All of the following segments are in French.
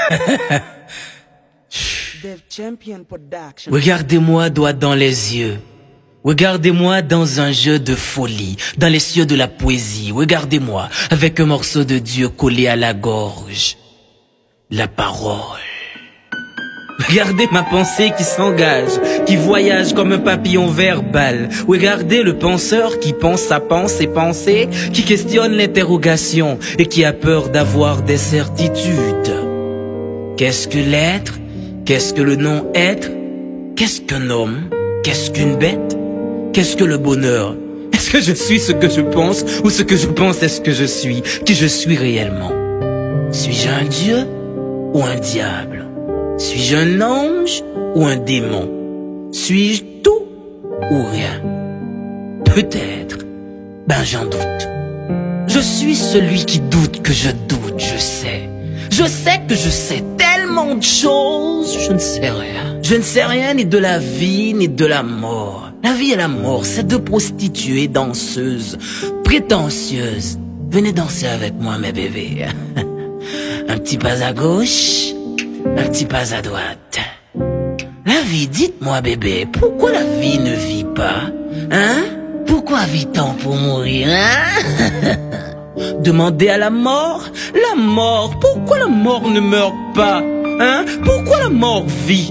Regardez-moi droit dans les yeux. Regardez-moi dans un jeu de folie, dans les cieux de la poésie. Regardez-moi avec un morceau de Dieu collé à la gorge. La parole. Regardez ma pensée qui s'engage, qui voyage comme un papillon verbal. Regardez le penseur qui pense sa pensée, qui questionne l'interrogation et qui a peur d'avoir des certitudes. Qu'est-ce que l'être? Qu'est-ce que le non-être? Qu'est-ce qu'un homme? Qu'est-ce qu'une bête? Qu'est-ce que le bonheur? Est-ce que je suis ce que je pense ou ce que je pense est ce que je suis? Qui je suis réellement? Suis-je un dieu ou un diable? Suis-je un ange ou un démon? Suis-je tout ou rien? Peut-être. Ben j'en doute. Je suis celui qui doute que je doute, je sais. Je sais que je sais tellement de choses, je ne sais rien. Je ne sais rien ni de la vie ni de la mort. La vie et la mort, c'est deux prostituées danseuses, prétentieuses. Venez danser avec moi mes bébés. Un petit pas à gauche, un petit pas à droite. La vie, dites-moi bébé, pourquoi la vie ne vit pas? Hein? Pourquoi vit-on pour mourir, hein? Demandez à la mort, pourquoi la mort ne meurt pas? Hein? Pourquoi la mort vit?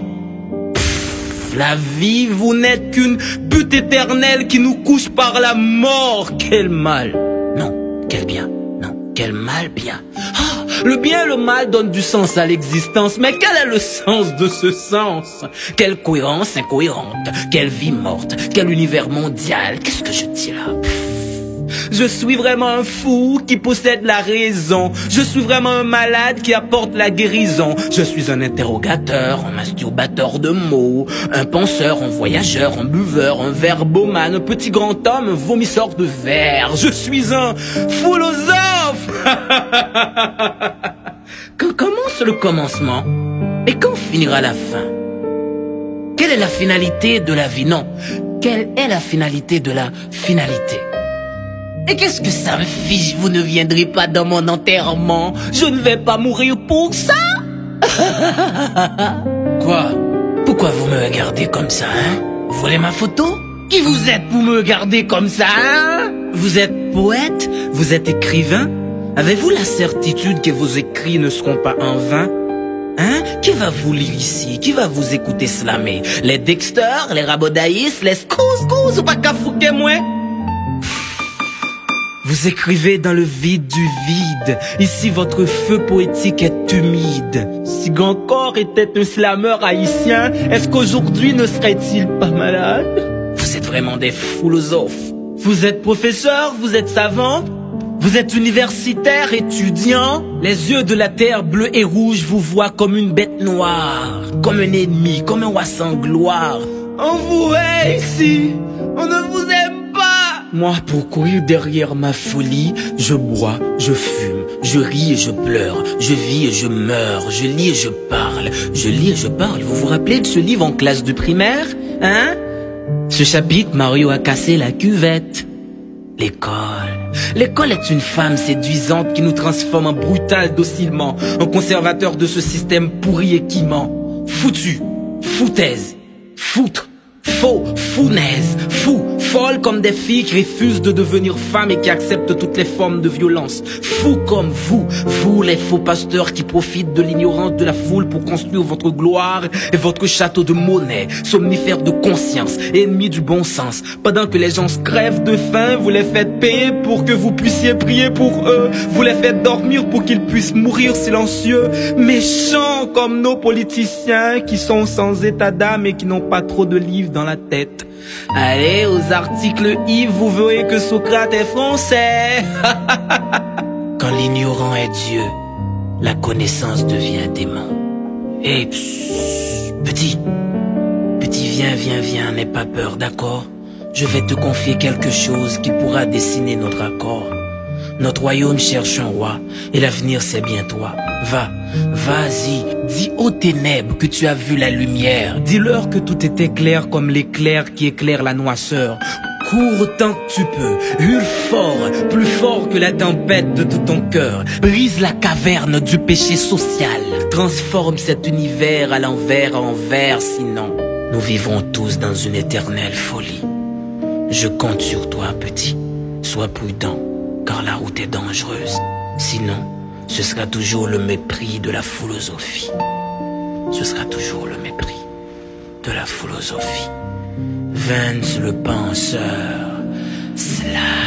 La vie, vous n'êtes qu'une butte éternelle qui nous couche par la mort. Quel mal. Non, quel bien. Non, quel mal bien. Ah, le bien et le mal donnent du sens à l'existence. Mais quel est le sens de ce sens? Quelle cohérence incohérente. Quelle vie morte. Quel univers mondial. Qu'est-ce que je dis là? Je suis vraiment un fou qui possède la raison. Je suis vraiment un malade qui apporte la guérison. Je suis un interrogateur, un masturbateur de mots, un penseur, un voyageur, un buveur, un verbomane, un petit grand homme, un vomisseur de verre. Je suis un philosophe. Quand commence le commencement et quand finira la fin? Quelle est la finalité de la vie? Non, quelle est la finalité de la finalité? Et qu'est-ce que ça me fiche? Vous ne viendrez pas dans mon enterrement. Je ne vais pas mourir pour ça. Quoi? Pourquoi vous me regardez comme ça, hein? Vous voulez ma photo? Qui vous êtes pour me regarder comme ça, hein? Vous êtes poète? Vous êtes écrivain? Avez-vous la certitude que vos écrits ne seront pas en vain? Hein? Qui va vous lire ici? Qui va vous écouter slammer? Les Dexter, les Rabodaïs, les Scouse ou pas qu'à fouquer moi? Vous écrivez dans le vide du vide. Ici, votre feu poétique est humide. Si Gancor était un slameur haïtien, est-ce qu'aujourd'hui ne serait-il pas malade? Vous êtes vraiment des philosophes. Vous êtes professeur, vous êtes savant, vous êtes universitaire, étudiant. Les yeux de la terre bleue et rouge vous voient comme une bête noire, comme un ennemi, comme un roi sans gloire. On vous hait ici, on ne vous aime. Moi, pour courir derrière ma folie, je bois, je fume, je ris et je pleure, je vis et je meurs, je lis et je parle, je lis et je parle. Vous vous rappelez de ce livre en classe de primaire, hein? Ce chapitre, Mario a cassé la cuvette. L'école. L'école est une femme séduisante qui nous transforme en brutal docilement, en conservateur de ce système pourri et qui ment. Foutu, foutaise, foutre. Faux, founaise, fou, folle comme des filles qui refusent de devenir femmes et qui acceptent toutes les formes de violence. Fou comme vous les faux pasteurs qui profitent de l'ignorance de la foule pour construire votre gloire et votre château de monnaie, somnifères de conscience, ennemis du bon sens. Pendant que les gens se crèvent de faim, vous les faites payer pour que vous puissiez prier pour eux. Vous les faites dormir pour qu'ils puissent mourir silencieux. Méchants comme nos politiciens qui sont sans état d'âme et qui n'ont pas trop de livres dans la tête. Allez aux articles Yves, vous verrez que Socrate est français. Quand l'ignorant est Dieu, la connaissance devient démon. Et petit, viens, n'aie pas peur, d'accord? Je vais te confier quelque chose qui pourra dessiner notre accord. Notre royaume cherche un roi, et l'avenir c'est bien toi. Vas-y, dis aux ténèbres que tu as vu la lumière. Dis-leur que tout était clair comme l'éclair qui éclaire la noirceur. Cours autant que tu peux, hurle fort, plus fort que la tempête de tout ton cœur. Brise la caverne du péché social. Transforme cet univers à l'envers en vert, sinon nous vivrons tous dans une éternelle folie. Je compte sur toi, petit. Sois prudent, car la route est dangereuse. Sinon, ce sera toujours le mépris de la philosophie. Ce sera toujours le mépris de la philosophie. Vance le penseur, Sly.